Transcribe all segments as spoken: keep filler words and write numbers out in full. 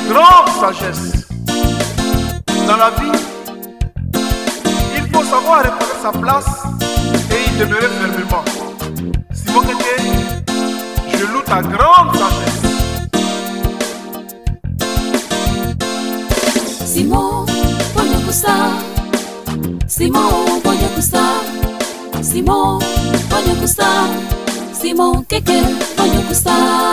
grande sagesse. Dans la vie, il faut savoir réparer sa place et y demeurer fermement. Simon Keke, je loue ta grande sagesse. Simon Bonyakusa, Simon Bonyakusa, Simon Bonyakusa, Simon Keke Bonyakusa.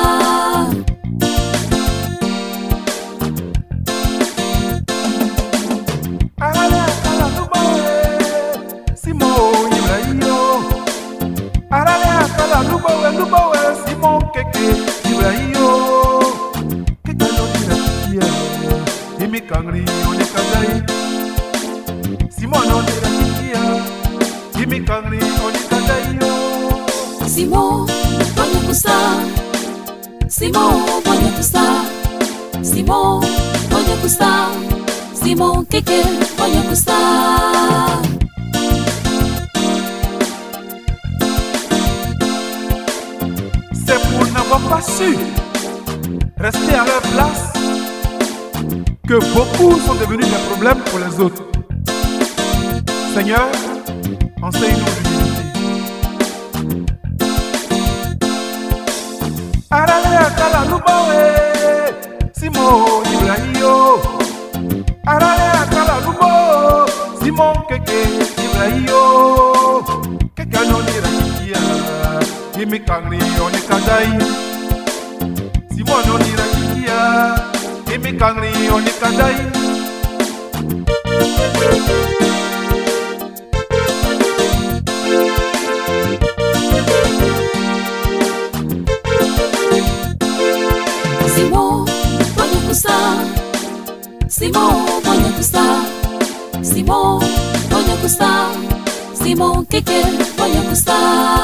Arale akala lubawe, Simon Ibrahimo. Arale akala lubawe, lubawe, Simon Keke Ibrahimo. Keke no dira kia, imi kangri oni kazai. Simon no dira kia, imi kangri oni kazai yo. Simon Bonyakusa, Simon Bonyakusa, Simon Bonyakusa, Simon Keke Bonyakusa. C'est pour n'avoir pas su rester à leur place que beaucoup sont devenus des problèmes pour les autres. Seigneur, enseigne-nous l'humilité. Arale akala lubawe, Simon Ibrahimo. Arale akala lubo, Simon Keke Ibrahimo. Keke no dira kia, imi kangri oni kazai. Simon no dira kia, imi kangri oni kazai. Simon Bonyakusa, Simon Bonyakusa, Simon Bonyakusa, Simon Keke Bonyakusa.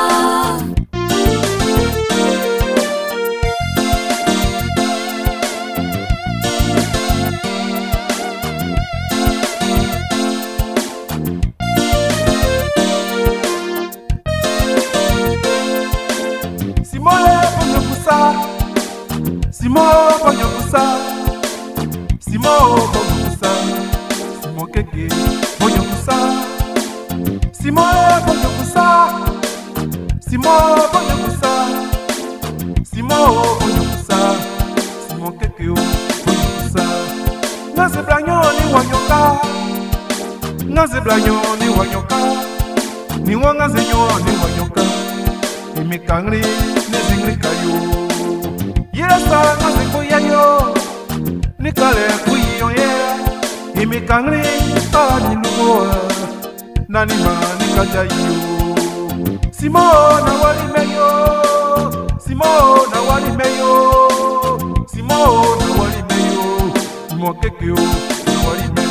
Simon Bonyakusa, Simon Bonyakusa, Simon Bonyakusa, Simon Keke Bonyakusa, Simon Bonyakusa, Simon Bonyakusa, Simon Bonyakusa, Simon Keke Bonyakusa. Naze blanyo ni wanyoka, naze blanyo ni wanyoka, ni wangaze nyo ni wanyoka, imi kangri ni zingri kayo. Yesa naze kuyayo, ni kale kuyo ye, imi kangri ani lugoa, nani mani kajayo. Simon na wali meyo, Simon na wali meyo, Simon na wali meyo, Simon Keke na wali meyo.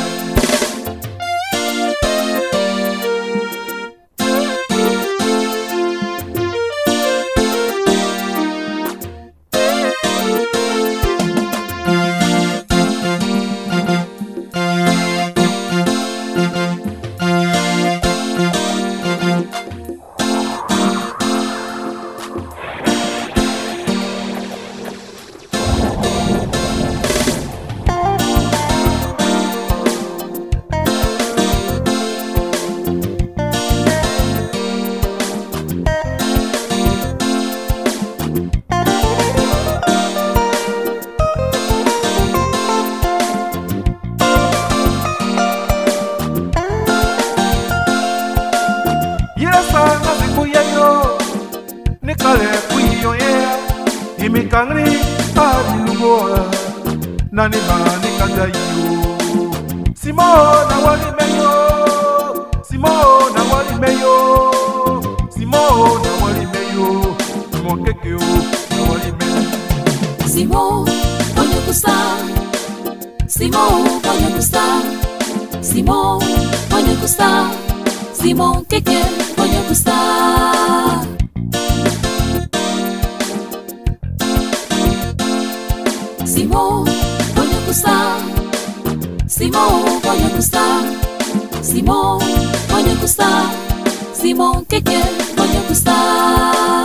Imi kangri ari lugoa, nani mani kajayo. Simon na wali meyo, Simon na wali meyo, Simon na wali meyo, Simon Keke na wali meyo. Simon Bonyakusa, Simon Bonyakusa, Simon Bonyakusa, Simon Keke Bonyakusa. Simon Bonyakusa, Simon Bonyakusa, Simon Bonyakusa, Simon Keke Bonyakusa.